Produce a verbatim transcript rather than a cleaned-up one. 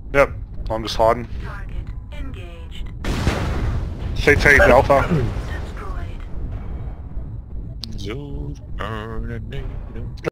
Yep, I'm just hiding. Target engaged. C T Delta. Destroyed. Those burning